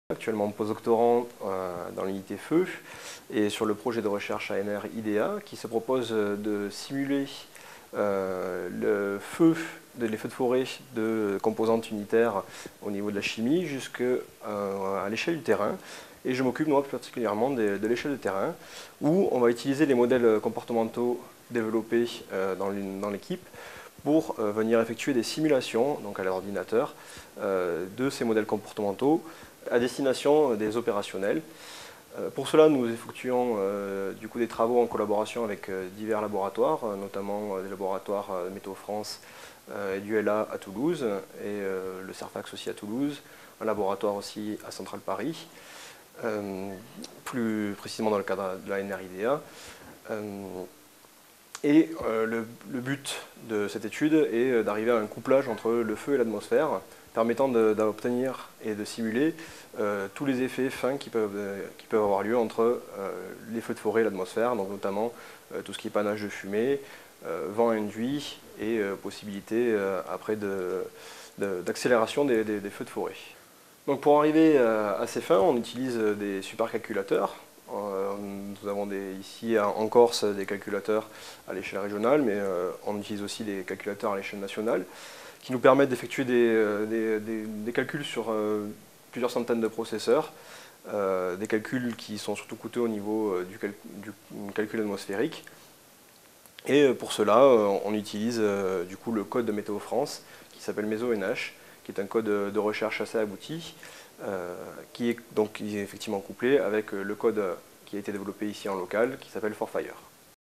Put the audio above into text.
Actuellement postdoctorant dans l'unité feu et sur le projet de recherche ANR IDEA qui se propose de simuler les feux de forêt de composantes unitaires au niveau de la chimie jusqu'à l'échelle du terrain. Et je m'occupe moi particulièrement de l'échelle de terrain où on va utiliser les modèles comportementaux développés dans l'équipe pour venir effectuer des simulations donc à l'ordinateur de ces modèles comportementaux à destination des opérationnels. Pour cela, nous effectuons du coup des travaux en collaboration avec divers laboratoires, notamment des laboratoires Météo France et du LA à Toulouse, et le CERFAX aussi à Toulouse, un laboratoire aussi à Centrale Paris, plus précisément dans le cadre de la NRIDEA. Et le but de cette étude est d'arriver à un couplage entre le feu et l'atmosphère, permettant d'obtenir et de simuler tous les effets fins qui peuvent avoir lieu entre les feux de forêt et l'atmosphère, donc notamment tout ce qui est panache de fumée, vent induit et possibilité après d'accélération des feux de forêt. Donc pour arriver à ces fins, on utilise des supercalculateurs. Nous avons ici en Corse des calculateurs à l'échelle régionale, mais on utilise aussi des calculateurs à l'échelle nationale qui nous permettent d'effectuer des calculs sur plusieurs centaines de processeurs, des calculs qui sont surtout coûteux au niveau du calcul atmosphérique. Et pour cela, on utilise du coup le code de Météo France qui s'appelle MESO-NH, qui est un code de recherche assez abouti, qui est effectivement couplé avec le code qui a été développé ici en local, qui s'appelle ForFire.